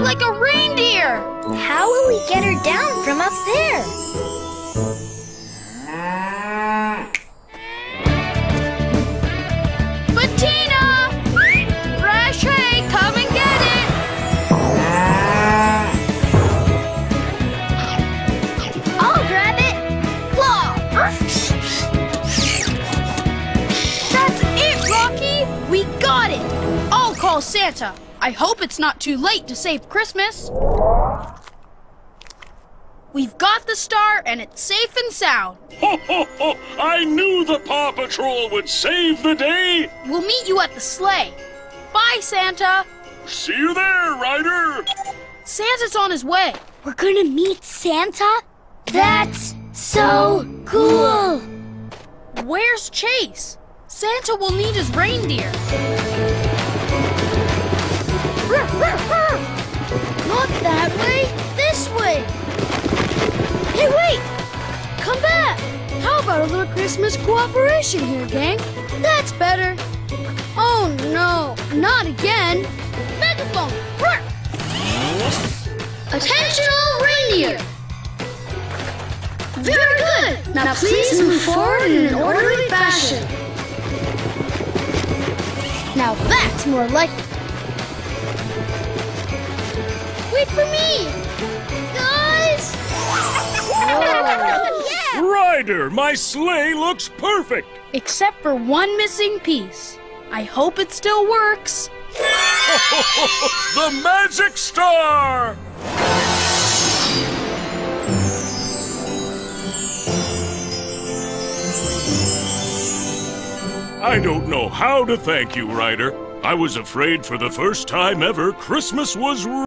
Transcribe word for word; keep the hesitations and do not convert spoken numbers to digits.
like a reindeer! How will we get her down from up there? Bettina! Fresh hay, come and get it! I'll grab it. Claw! That's it, Rocky! We got it! I'll call Santa. I hope it's not too late to save Christmas. We've got the star, and it's safe and sound. Ho, ho, ho! I knew the Paw Patrol would save the day! We'll meet you at the sleigh. Bye, Santa. See you there, Ryder! Santa's on his way. We're gonna meet Santa? That's so cool! Where's Chase? Santa will need his reindeer. Not that way, this way! Hey, wait! Come back! How about a little Christmas cooperation here, gang? That's better. Oh no, not again! Megaphone! Attention all reindeer! Very good! Now please move forward in an orderly fashion. Now that's more like it. Wait for me! Guys! Yeah! Ryder, my sleigh looks perfect! Except for one missing piece. I hope it still works. The Magic Star! I don't know how to thank you, Ryder. I was afraid for the first time ever Christmas was